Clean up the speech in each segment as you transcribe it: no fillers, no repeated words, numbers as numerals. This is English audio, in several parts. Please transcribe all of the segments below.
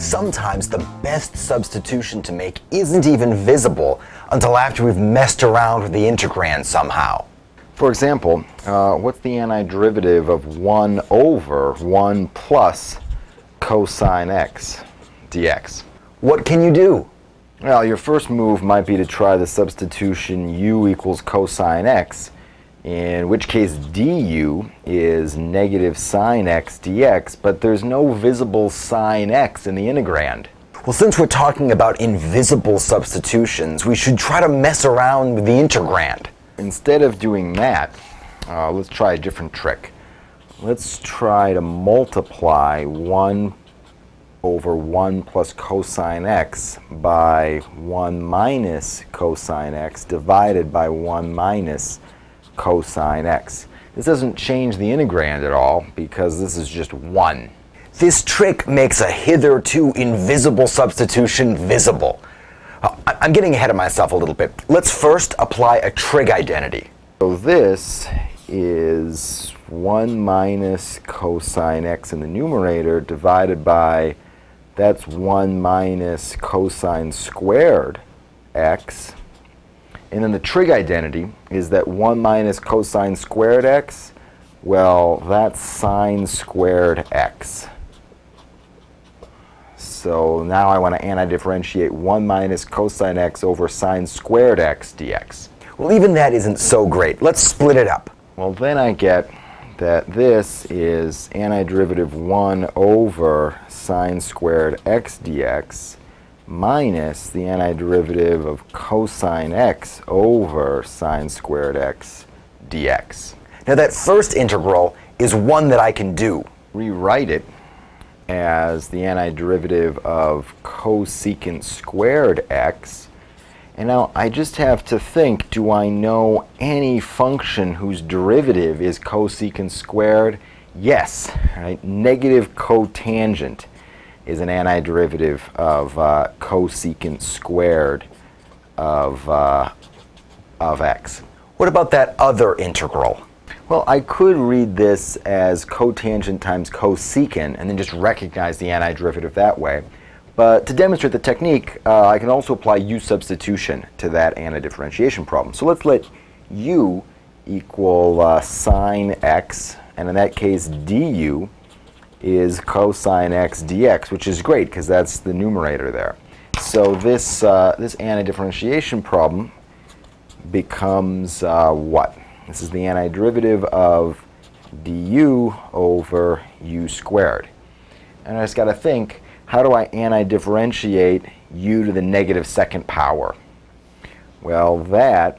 sometimes the best substitution to make isn't even visible until after we've messed around with the integrand somehow. For example, what's the antiderivative of 1 over 1 plus cosine x dx? What can you do? Well, your first move might be to try the substitution u equals cosine x, in which case du is negative sine x dx, but there's no visible sine x in the integrand. Well, since we're talking about invisible substitutions, we should try to mess around with the integrand. Instead of doing that, let's try a different trick. Let's try to multiply 1 over 1 plus cosine x by 1 minus cosine x divided by 1 minus cosine x. This doesn't change the integrand at all because this is just 1. This trick makes a hitherto invisible substitution visible. I'm getting ahead of myself a little bit. Let's first apply a trig identity. So this is 1 minus cosine x in the numerator divided by, that's 1 minus cosine squared x. And then the trig identity is that 1 minus cosine squared x, well, that's sine squared x. So now I want to antidifferentiate 1 minus cosine x over sine squared x dx. Well, even that isn't so great. Let's split it up. Well, then I get that this is antiderivative 1 over sine squared x dx minus the antiderivative of cosine x over sine squared x dx. Now that first integral is one that I can do. Rewrite it as the antiderivative of cosecant squared x. And now I just have to think, do I know any function whose derivative is cosecant squared? Yes, right? Negative cotangent is an antiderivative of cosecant squared of x. What about that other integral? Well, I could read this as cotangent times cosecant and then just recognize the antiderivative that way. But to demonstrate the technique, I can also apply u-substitution to that antidifferentiation problem. So let's let u equal sine x, and in that case du is cosine x dx, which is great because that's the numerator there. So this antidifferentiation problem becomes what? This is the antiderivative of du over u squared. And I just got to think, how do I antidifferentiate u to the negative second power? Well, that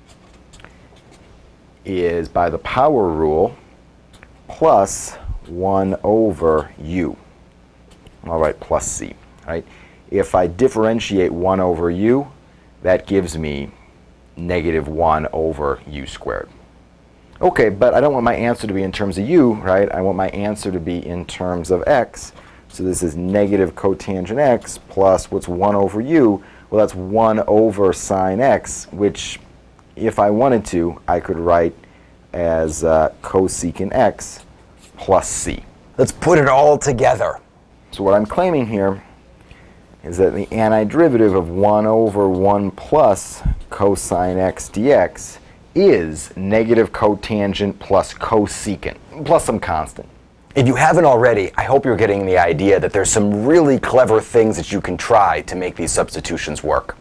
is by the power rule plus 1 over u. All right, plus c. Right? If I differentiate 1 over u, that gives me negative 1 over u squared. Okay, but I don't want my answer to be in terms of u, right? I want my answer to be in terms of x. So this is negative cotangent x plus what's 1 over u? Well, that's 1 over sine x, which if I wanted to, I could write as cosecant x plus c. Let's put it all together. So what I'm claiming here is that the antiderivative of 1 over 1 plus cosine x dx is negative cotangent plus cosecant, plus some constant. If you haven't already, I hope you're getting the idea that there's some really clever things that you can try to make these substitutions work.